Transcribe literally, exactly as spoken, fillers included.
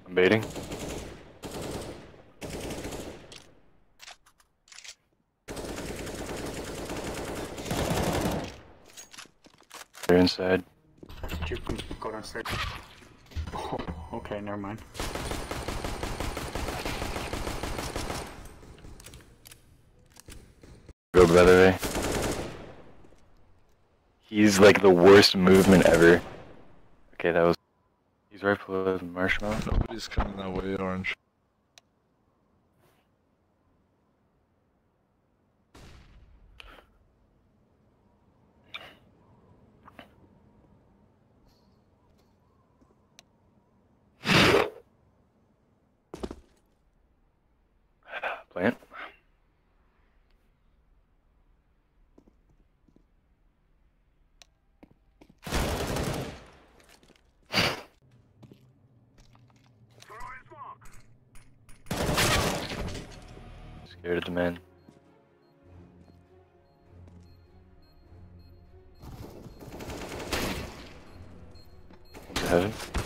I'm baiting. They're inside. You can go downstairs. Oh, okay, never mind. Go, by the way. He's like the worst movement ever. Okay, that was. He's right below the marshmallow. Nobody's coming that way, Orange. Plant. Scared of the man. Into heaven.